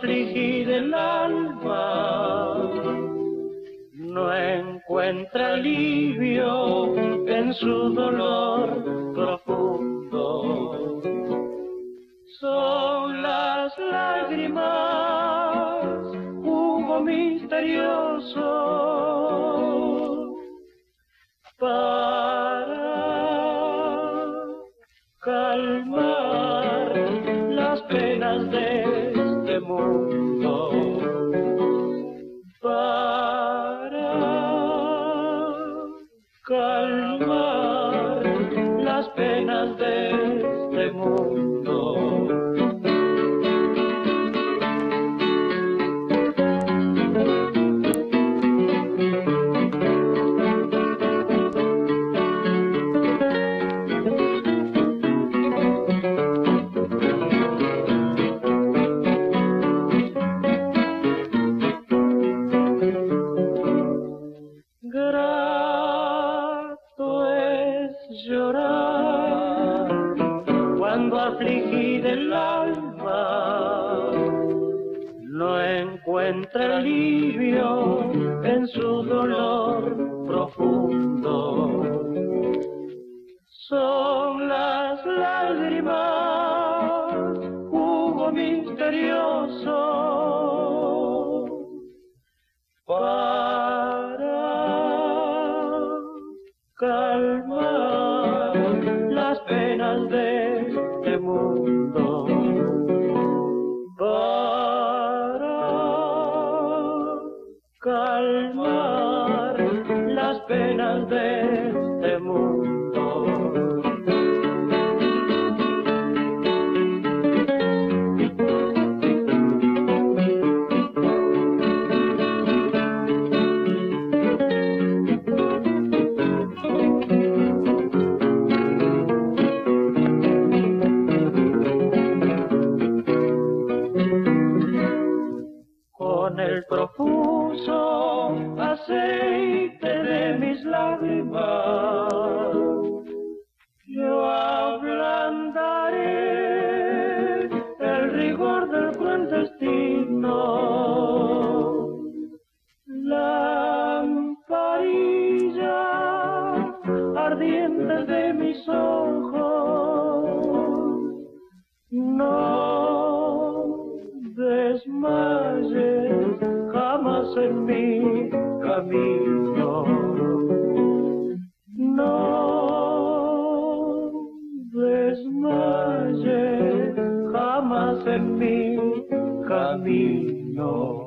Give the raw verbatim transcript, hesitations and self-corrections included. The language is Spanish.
afligida el alma no encuentra alivio en su dolor profundo. Son las lágrimas, jugo misterioso para calmar las penas de este mundo, para calmar las penas de este mundo. Grato es llorar cuando afligida el alma no encuentra alivio en su dolor profundo. Son las lágrimas, jugo misterioso para calmar las penas de este mundo, para calmar las penas de este mundo. Con el profuso aceite de mis lágrimas yo ablandaré el rigor del cruel destino. Lamparilla ardiente de mis ojos, no desmayes jamás en mi camino, no desmayes jamás en mi camino.